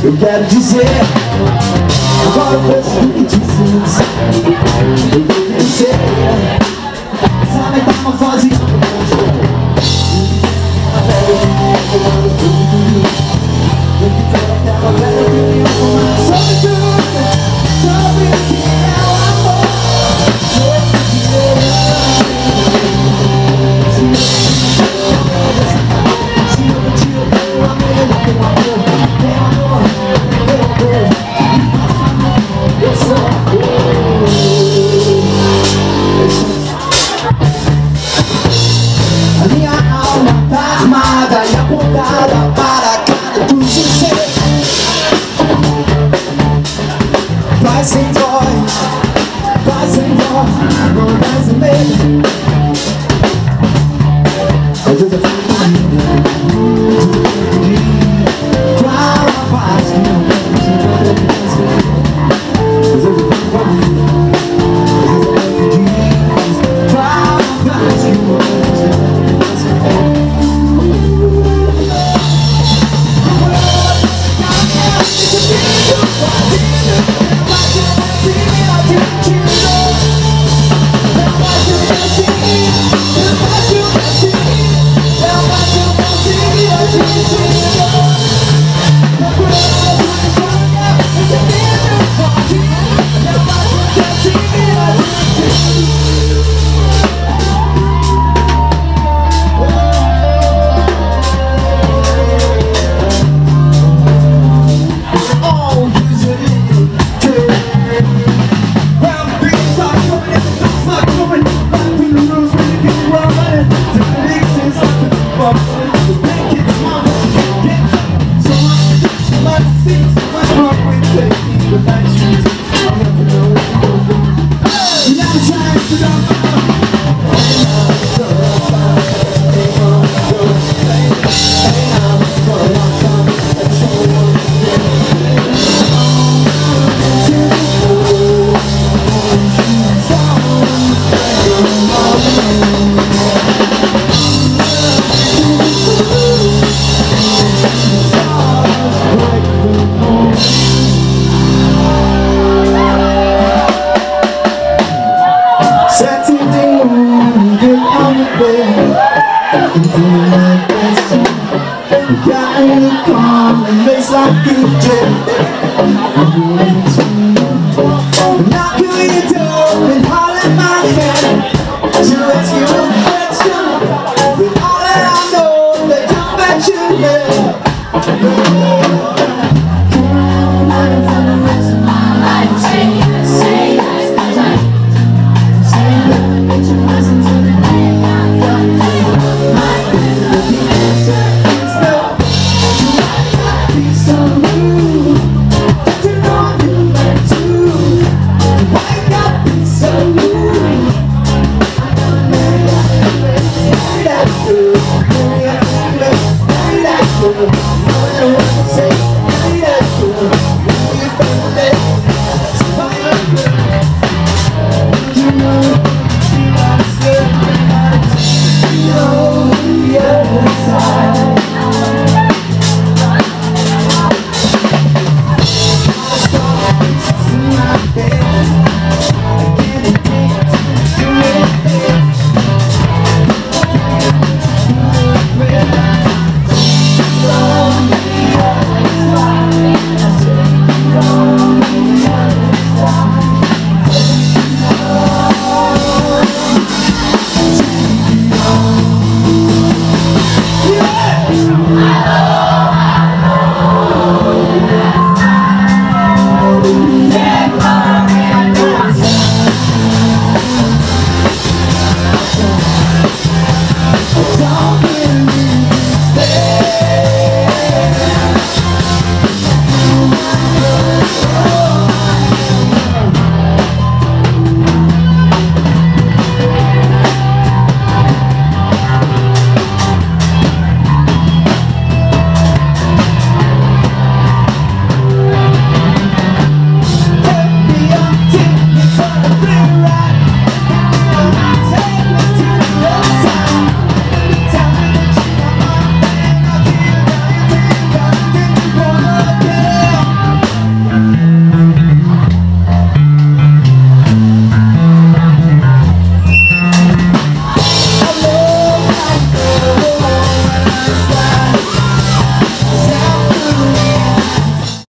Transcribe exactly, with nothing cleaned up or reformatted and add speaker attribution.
Speaker 1: eu quero dizer. Agora eu penso no que dizes. Eu vou dizer. Essa metamorfose sobre tudo, sobre o que é o amor. Se eu não te odeio, amor, tem amor, tem amor, tem amor. Eu sou a minha alma tá armada e apontada para cada tudo ser. Vai sem voz, vai sem voz, não dá sem medo. Às vezes eu fico comigo, pra uma paz que não tem sem nada que fazer. Às vezes eu fico comigo, às vezes eu fico pra uma paz que não tem sem nada que fazer. Say